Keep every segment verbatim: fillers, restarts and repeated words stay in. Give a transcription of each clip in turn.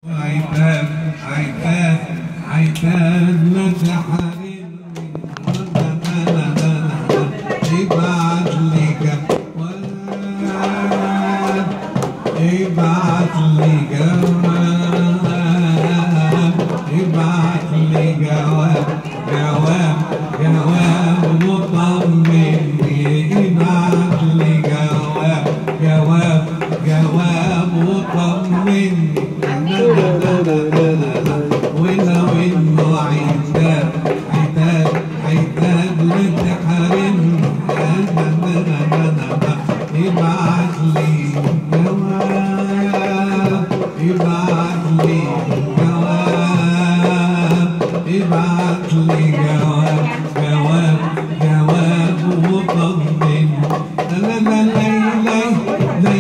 عتاب عتاب عتاب لا تحرمني ابعت لي جواب ابعت لي جواب ابعت لي جواب جواب جواب وطمني ابعت لي جواب جواب جواب وطمني ولو انه عتاب عتاب عتاب لا تحرمني ابعت لي جواب ابعت لي جواب ابعت لي جواب جواب جواب وطمني لا لا لا لا لا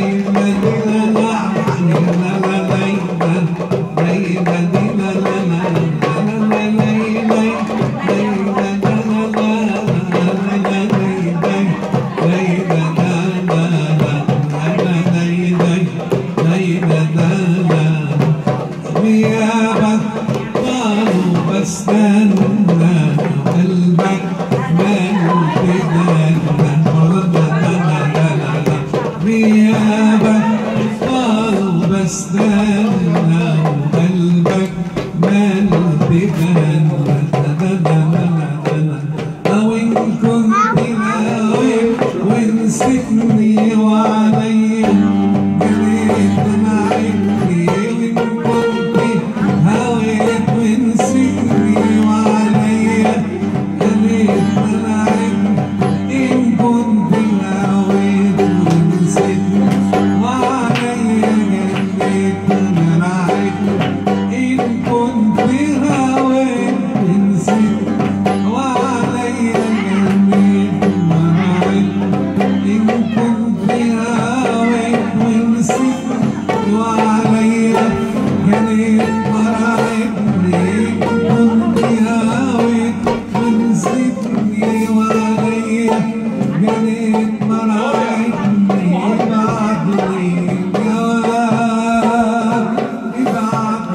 بستنى قلبك غيابك طال بستنى وقلبك مال بجنة أو إن كنت ناوي ونسيتني وعليا جريت معاكني وإن كنت هويت ونسيتني وعليا جريت معاكني إن كنت هويت ونسيتني وعليا جريت معاكني إن كنت هويت ونسيتني وعليا جريت معاكني إن كنت هويت ونسيتني وعليا جريت معاكني كنت هويت ونسيتني وعليا جريت معاكني ابعت لي جواب ابعت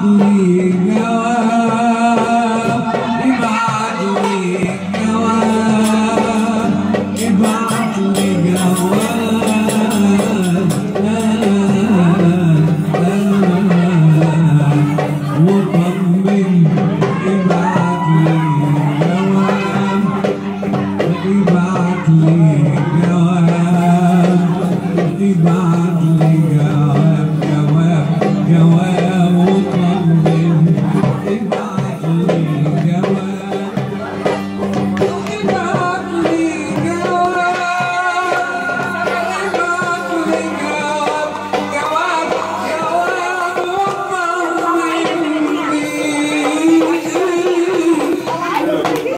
حضني